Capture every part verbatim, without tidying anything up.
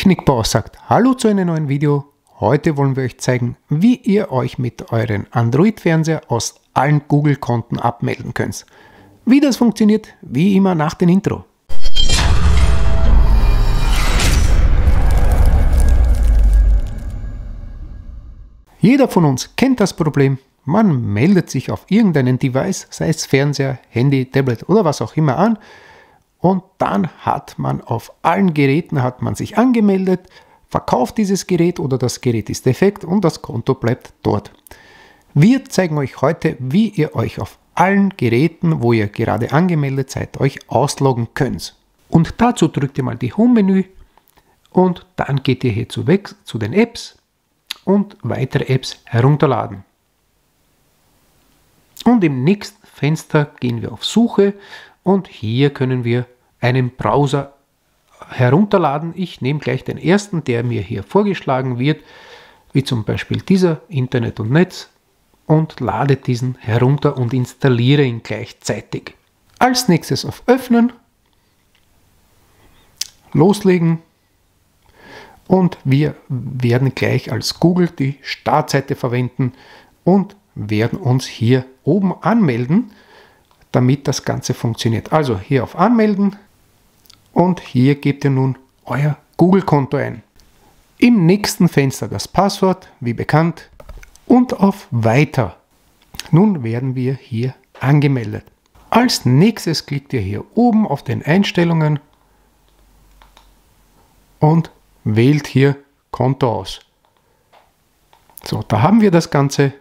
Technikbauer sagt Hallo zu einem neuen Video. Heute wollen wir euch zeigen, wie ihr euch mit euren Android-Fernseher aus allen Google-Konten abmelden könnt. Wie das funktioniert, wie immer nach dem Intro. Jeder von uns kennt das Problem. Man meldet sich auf irgendeinen Device, sei es Fernseher, Handy, Tablet oder was auch immer an. Und dann hat man auf allen Geräten hat man sich angemeldet, verkauft dieses Gerät oder das Gerät ist defekt und das Konto bleibt dort. Wir zeigen euch heute, wie ihr euch auf allen Geräten, wo ihr gerade angemeldet seid, euch ausloggen könnt. Und dazu drückt ihr mal die Home-Menü und dann geht ihr hier zu, zu den Apps und weitere Apps herunterladen. Und im nächsten Fenster gehen wir auf Suche und hier können wir einen Browser herunterladen. Ich nehme gleich den ersten, der mir hier vorgeschlagen wird, wie zum Beispiel dieser Internet und Netz, und lade diesen herunter und installiere ihn gleichzeitig. Als nächstes auf Öffnen, loslegen und wir werden gleich als Google die Startseite verwenden und werden uns hier oben anmelden, damit das Ganze funktioniert. Also hier auf Anmelden und hier gebt ihr nun euer Google-Konto ein. Im nächsten Fenster das Passwort, wie bekannt, und auf Weiter. Nun werden wir hier angemeldet. Als nächstes klickt ihr hier oben auf den Einstellungen und wählt hier Konto aus. So, da haben wir das Ganze.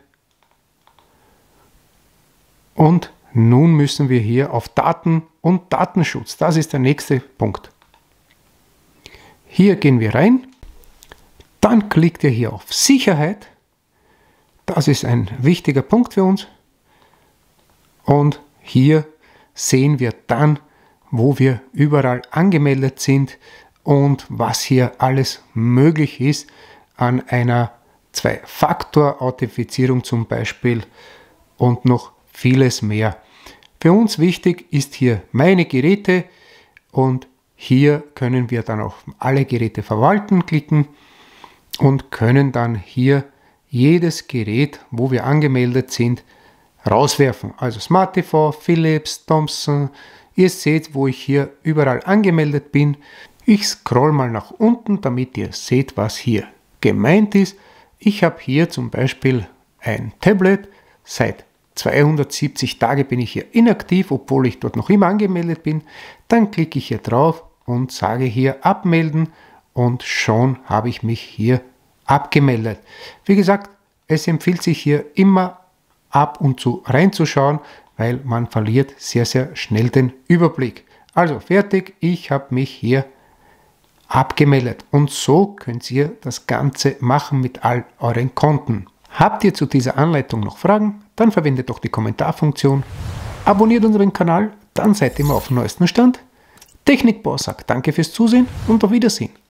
Und nun müssen wir hier auf Daten und Datenschutz. Das ist der nächste Punkt. Hier gehen wir rein. Dann klickt ihr hier auf Sicherheit. Das ist ein wichtiger Punkt für uns. Und hier sehen wir dann, wo wir überall angemeldet sind und was hier alles möglich ist an einer Zwei-Faktor-Authentifizierung zum Beispiel und noch vieles mehr. Für uns wichtig ist hier meine Geräte und hier können wir dann auch alle Geräte verwalten klicken und können dann hier jedes Gerät, wo wir angemeldet sind, rauswerfen. Also Smart T V, Philips, Thomson. Ihr seht, wo ich hier überall angemeldet bin. Ich scroll mal nach unten, damit ihr seht, was hier gemeint ist. Ich habe hier zum Beispiel ein Tablet. Seit zweihundertsiebzig Tage bin ich hier inaktiv, obwohl ich dort noch immer angemeldet bin. Dann klicke ich hier drauf und sage hier abmelden und schon habe ich mich hier abgemeldet. Wie gesagt, es empfiehlt sich hier immer ab und zu reinzuschauen, weil man verliert sehr, sehr schnell den Überblick. Also fertig, ich habe mich hier abgemeldet und so könnt ihr das Ganze machen mit all euren Konten. Habt ihr zu dieser Anleitung noch Fragen? Dann verwendet doch die Kommentarfunktion. Abonniert unseren Kanal, dann seid ihr immer auf dem neuesten Stand. Technikbauer sagt Danke fürs Zusehen und auf Wiedersehen.